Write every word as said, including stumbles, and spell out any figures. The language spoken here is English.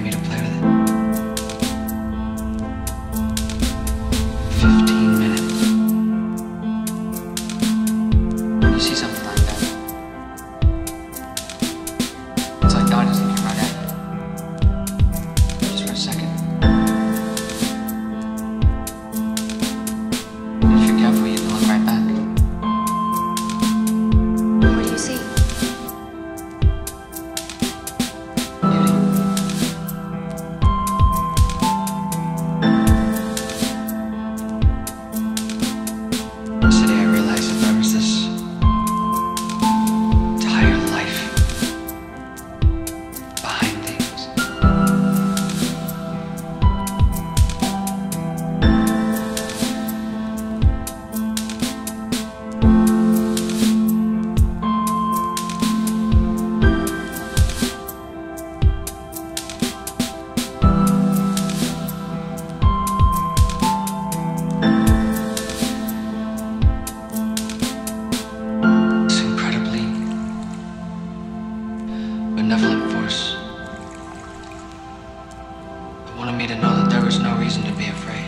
me to play with it. Fifteen minutes. When you see something like that, it's like God is looking right at you. Just for a second. And if you're careful, you can look right back. What do you see? Today I realized that there was this entire life behind things. Benevolent force that wanted me to know that there was no reason to be afraid.